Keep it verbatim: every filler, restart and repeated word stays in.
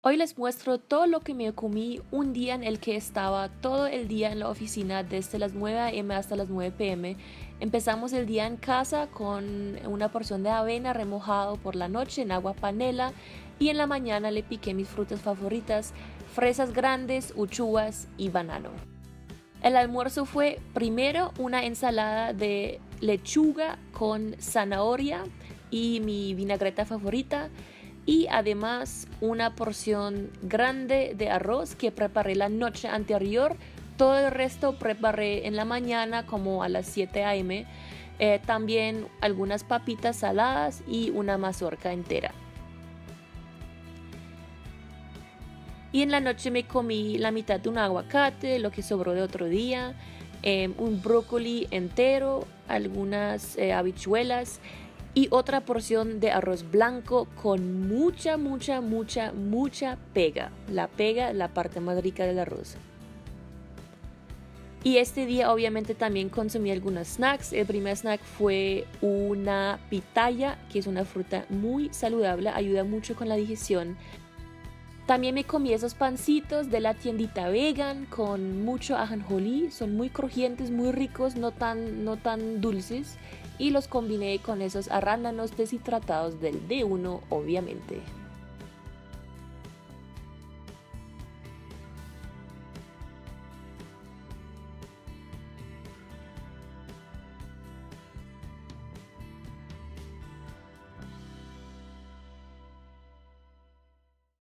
Hoy les muestro todo lo que me comí un día en el que estaba todo el día en la oficina desde las nueve a eme hasta las nueve pe eme. Empezamos el día en casa con una porción de avena remojado por la noche en agua panela y en la mañana le piqué mis frutas favoritas, fresas grandes, uchuvas y banano. El almuerzo fue primero una ensalada de lechuga con zanahoria y mi vinagreta favorita, y además una porción grande de arroz que preparé la noche anterior. Todo el resto preparé en la mañana como a las siete a eme. Eh, también algunas papitas saladas y una mazorca entera. Y en la noche me comí la mitad de un aguacate, lo que sobró de otro día, eh, un brócoli entero, algunas eh, habichuelas y otra porción de arroz blanco con mucha, mucha, mucha, mucha pega. La pega, la parte más rica del arroz. Y este día obviamente también consumí algunos snacks. El primer snack fue una pitaya, que es una fruta muy saludable, ayuda mucho con la digestión. También me comí esos pancitos de la tiendita vegan con mucho ajonjolí. Son muy crujientes, muy ricos, no tan, no tan dulces. Y los combiné con esos arándanos deshidratados del de uno, obviamente.